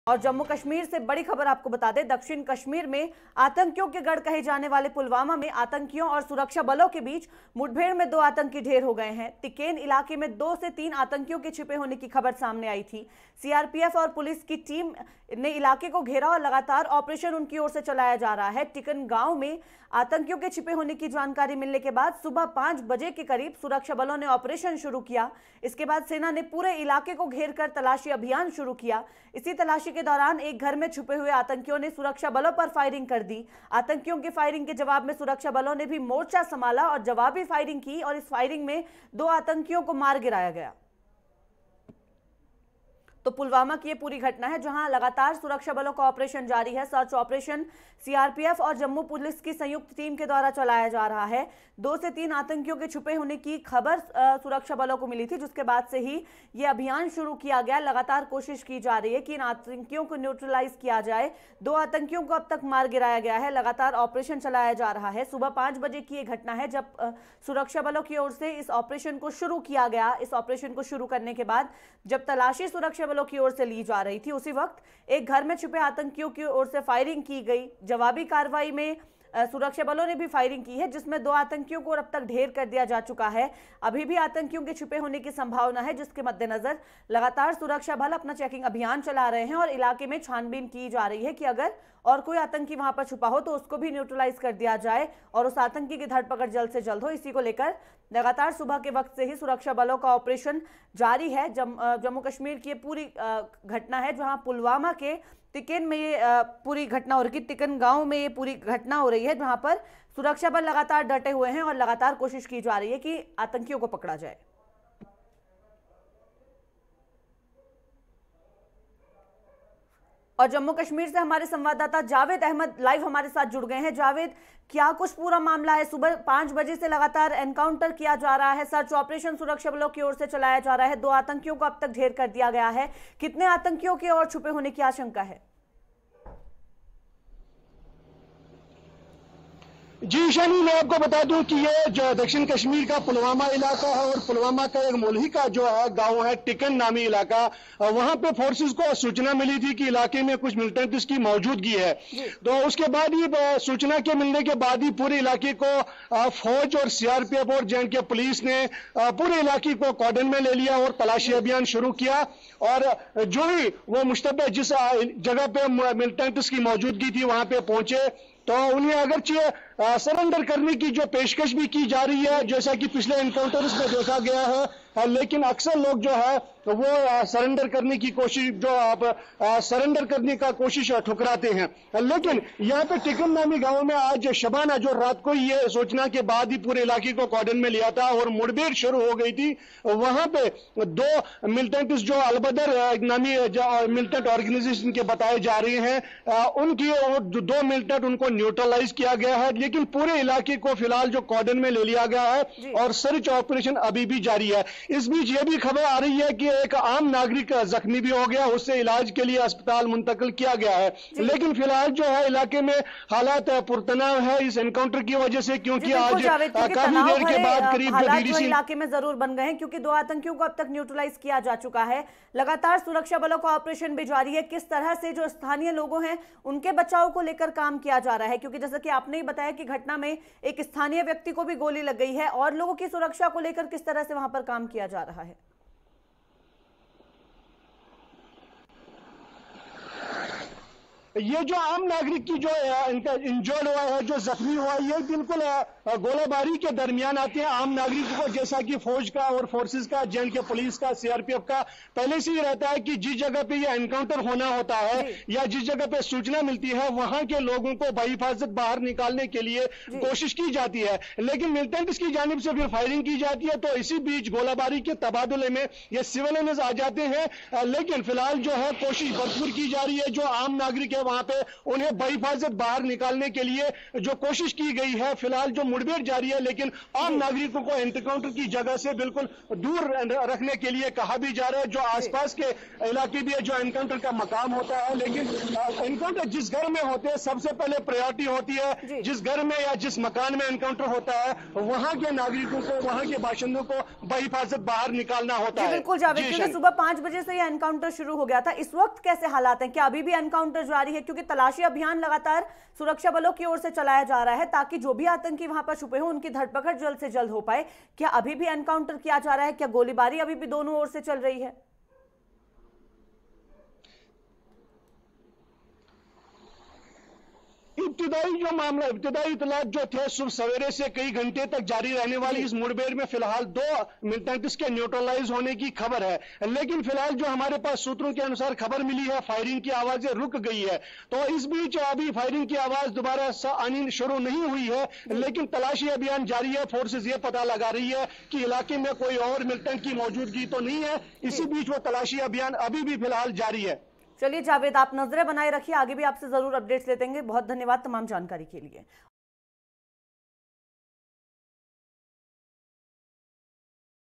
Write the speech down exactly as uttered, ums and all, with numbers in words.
और जम्मू कश्मीर से बड़ी खबर आपको बता दें, दक्षिण कश्मीर में आतंकियों के गढ़ कहे जाने वाले पुलवामा में आतंकियों और सुरक्षा बलों के बीच मुठभेड़ में दो आतंकी ढेर हो गए हैं। टिकेन इलाके में दो से तीन आतंकियों के छिपे होने की खबर सामने आई थी। सीआरपीएफ और पुलिस की टीम ने इलाके को घेरा और लगातार ऑपरेशन उनकी ओर से चलाया जा रहा है। टिकन गांव में आतंकियों के छिपे होने की जानकारी मिलने के बाद सुबह पांच बजे के करीब सुरक्षा बलों ने ऑपरेशन शुरू किया। इसके बाद सेना ने पूरे इलाके को घेर कर तलाशी अभियान शुरू किया। इसी तलाशी के दौरान एक घर में छुपे हुए आतंकियों ने सुरक्षा बलों पर फायरिंग कर दी। आतंकियों की फायरिंग के जवाब में सुरक्षा बलों ने भी मोर्चा संभाला और जवाबी फायरिंग की और इस फायरिंग में दो आतंकियों को मार गिराया गया। तो पुलवामा की ये पूरी घटना है जहां लगातार सुरक्षा बलों का ऑपरेशन जारी है। सर्च ऑपरेशन सीआरपीएफ और जम्मू पुलिस की संयुक्त टीम के द्वारा चलाया जा रहा है। दो से तीन आतंकियों के छुपे होने की खबर सुरक्षा बलों को मिली थी, जिसके बाद से ही ये अभियान शुरू किया गया। लगातार कोशिश की जा रही है कि इन आतंकियों को न्यूट्रलाइज किया जाए। दो आतंकियों को अब तक मार गिराया गया है। लगातार ऑपरेशन चलाया जा रहा है। सुबह पांच बजे की ये घटना है जब सुरक्षा बलों की ओर से इस ऑपरेशन को शुरू किया गया। इस ऑपरेशन को शुरू करने के बाद जब तलाशी सुरक्षा बलों की ओर से ली जा रही थी, उसी वक्त एक घर में छुपे आतंकियों की ओर से फायरिंग की गई। जवाबी कार्रवाई में सुरक्षा बलों ने भी फायरिंग की है, जिसमें दो आतंकियों को अब तक ढेर कर दिया जा चुका है। अभी भी आतंकियों के छुपे होने की संभावना है, जिसके मद्देनजर लगातार सुरक्षा बल अपना चेकिंग अभियान चला रहे हैं और इलाके में छानबीन की जा रही है कि अगर और कोई आतंकी वहां पर छुपा हो तो उसको भी न्यूट्रलाइज कर दिया जाए और उस आतंकी की धरपकड़ जल्द से जल्द हो। इसी को लेकर लगातार सुबह के वक्त से ही सुरक्षा बलों का ऑपरेशन जारी है। जम, जम्मू कश्मीर की पूरी घटना है जहां पुलवामा के टिकन में ये पूरी घटना हो रही है। टिकन गांव में ये पूरी घटना हो रही है जहां पर सुरक्षा बल लगातार डटे हुए हैं और लगातार कोशिश की जा रही है कि आतंकियों को पकड़ा जाए। और जम्मू कश्मीर से हमारे संवाददाता जावेद अहमद लाइव हमारे साथ जुड़ गए हैं। जावेद, क्या कुछ पूरा मामला है? सुबह पांच बजे से लगातार एनकाउंटर किया जा रहा है, सर्च ऑपरेशन सुरक्षा बलों की ओर से चलाया जा रहा है, दो आतंकियों को अब तक ढेर कर दिया गया है। कितने आतंकियों के और छुपे होने की आशंका है? जी शानी, मैं आपको बता दूं कि ये जो दक्षिण कश्मीर का पुलवामा इलाका है और पुलवामा का एक मोलही का जो है गांव है टिकन नामी इलाका, वहां पे फोर्सेस को सूचना मिली थी कि इलाके में कुछ मिलिटेंट्स की मौजूदगी है। तो उसके बाद ही सूचना के मिलने के बाद ही पूरे इलाके को फौज और सीआरपीएफ और जे एंड के पुलिस ने पूरे इलाके को कॉर्डन में ले लिया और तलाशी अभियान शुरू किया। और जो ही वो मुश्तबा जिस जगह पे मिलिटेंट्स की मौजूदगी थी वहां पे पहुंचे तो उन्हें अगरचे सरेंडर करने की जो पेशकश भी की जा रही है, जैसा कि पिछले एनकाउंटर्स में देखा गया है, लेकिन अक्सर लोग जो है वो सरेंडर करने की कोशिश जो आप सरेंडर करने का कोशिश ठुकराते हैं। लेकिन यहाँ पे टिकन नामी गांव में आज शबाना जो रात को ये सूचना के बाद ही पूरे इलाके को कॉर्डन में लिया था और मुठभेड़ शुरू हो गई थी। वहां पे दो मिलिटेंट्स जो अलबदर नामी मिलिटेंट ऑर्गेनाइजेशन के बताए जा रहे हैं, उनकी दो मिलिटेंट उनको न्यूट्रलाइज किया गया है, लेकिन पूरे इलाके को फिलहाल जो कॉर्डन में ले लिया गया है और सर्च ऑपरेशन अभी भी जारी है। इस बीच ये भी खबर आ रही है कि एक आम नागरिक जख्मी भी हो गया, उससे इलाज के लिए अस्पताल मुंतकिल किया गया है। लेकिन फिलहाल जो है इलाके में हालात पुरतनाव है इस एनकाउंटर की वजह से, क्योंकि आज काफी देर के बाद करीब डीडीसी इलाके में जरूर बन गए हैं, क्योंकि दो आतंकियों को अब तक न्यूट्रलाइज किया जा चुका है। लगातार सुरक्षा बलों का ऑपरेशन भी जारी है। किस तरह से जो स्थानीय लोगों हैं उनके बचाव को लेकर काम किया जा रहा है, क्योंकि जैसा कि आपने ही बताया कि घटना में एक स्थानीय व्यक्ति को भी गोली लग गई है, और लोगों की सुरक्षा को लेकर किस तरह से वहां पर काम किया जा रहा है? ये जो आम नागरिक की जो इनका इंजर्ड हुआ है, जो जख्मी हुआ है, ये बिल्कुल गोलाबारी के दरमियान आते हैं। आम नागरिक को जैसा कि फौज का और फोर्सेस का, जे एंड के पुलिस का, सीआरपीएफ का पहले से ही रहता है कि जिस जगह पे ये एनकाउंटर होना होता है या जिस जगह पे सूचना मिलती है वहां के लोगों को बाहिफाजत बाहर निकालने के लिए कोशिश की जाती है, लेकिन मिलिटेंट्स की जानिब से फिर फायरिंग की जाती है। तो इसी बीच गोलाबारी के तबादले में ये सिविलियंस आ जाते हैं। लेकिन फिलहाल जो है कोशिश भरपूर की जा रही है, जो आम नागरिक है है वहां पे उन्हें बेहिफाजत बाहर निकालने के लिए जो कोशिश की गई है। फिलहाल जो मुठभेड़ जारी है, लेकिन आम नागरिकों को एनकाउंटर की जगह से बिल्कुल दूर रखने के लिए कहा भी जा रहा है। जो आसपास के इलाके भी है जो एनकाउंटर का मकाम होता है, लेकिन एनकाउंटर जिस घर में होते हैं सबसे पहले प्रायोरिटी होती है जिस घर में या जिस मकान में एनकाउंटर होता है वहां के नागरिकों को, वहां के बाशिंदों को बेहिफाजत बाहर निकालना होता है। बिल्कुल जावेद, क्योंकि सुबह पांच बजे से यह एनकाउंटर शुरू हो गया था। इस वक्त कैसे हालात हैं? क्या अभी भी एनकाउंटर जारी है? क्योंकि तलाशी अभियान लगातार सुरक्षा बलों की ओर से चलाया जा रहा है ताकि जो भी आतंकी वहां पर छुपे हो उनकी धरपकड़ जल्द से जल्द हो पाए। क्या अभी भी एनकाउंटर किया जा रहा है? क्या गोलीबारी अभी भी दोनों ओर से चल रही है? इब्तिदाई जो मामला इब्तिदाई इतलात जो थे सुबह सवेरे से कई घंटे तक जारी रहने वाली इस मुठभेड़ में फिलहाल दो मिलिटेंट्स के न्यूट्रलाइज होने की खबर है, लेकिन फिलहाल जो हमारे पास सूत्रों के अनुसार खबर मिली है फायरिंग की आवाजें रुक गई है। तो इस बीच अभी फायरिंग की आवाज दोबारा आनी शुरू नहीं हुई है, लेकिन तलाशी अभियान जारी है। फोर्सेज ये पता लगा रही है कि इलाके में कोई और मिलिटेंट की मौजूदगी तो नहीं है। इसी बीच वो तलाशी अभियान अभी भी फिलहाल जारी है। चलिए जावेद, आप नजरें बनाए रखिए, आगे भी आपसे जरूर अपडेट्स लेते हैं। बहुत धन्यवाद तमाम जानकारी के लिए।